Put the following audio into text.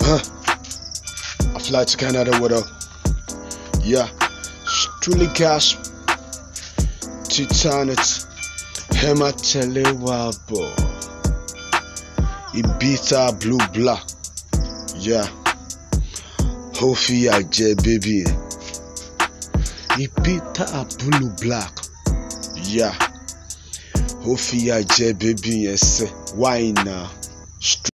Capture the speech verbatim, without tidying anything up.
Huh? I fly to Canada with a yeah, truly cash, Titanet, Hema Telewabo, Ibita Blue Black, yeah, Hofi Aje baby, Ibita Blue Black, yeah, Hofi Aje baby, yes, why now?